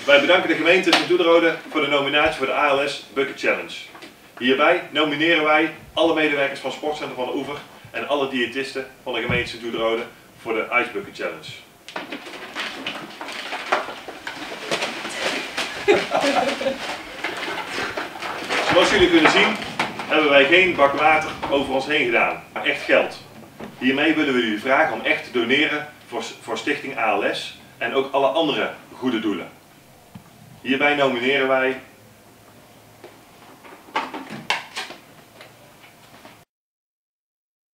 Wij bedanken de gemeente Sint-Oederode voor de nominatie voor de ALS Bucket Challenge. Hierbij nomineren wij alle medewerkers van Sportcentrum van de Oever en alle diëtisten van de gemeente Sint-Oederode voor de Ice Bucket Challenge. Zoals jullie kunnen zien hebben wij geen bak water over ons heen gedaan, maar echt geld. Hiermee willen we jullie vragen om echt te doneren voor Stichting ALS en ook alle andere goede doelen. Hierbij nomineren wij